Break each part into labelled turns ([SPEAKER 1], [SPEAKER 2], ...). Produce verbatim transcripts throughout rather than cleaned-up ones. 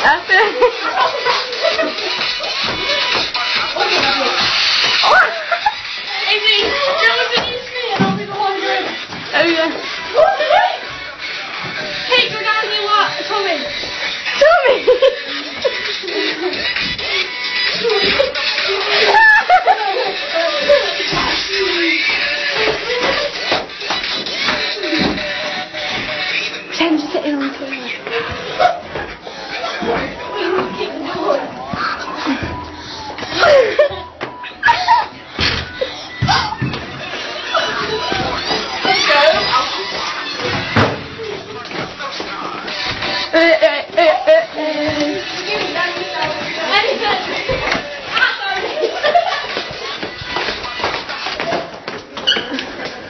[SPEAKER 1] That's it.
[SPEAKER 2] Amy, don't be screen and I'll be the one doing it.
[SPEAKER 1] Oh yeah.
[SPEAKER 2] What did it? Hey, go down and what? Tommy.
[SPEAKER 1] Tommy! Pretend you're sitting on the toilet.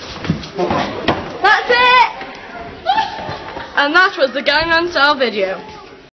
[SPEAKER 1] That's it! And that was the Gangnam Style video.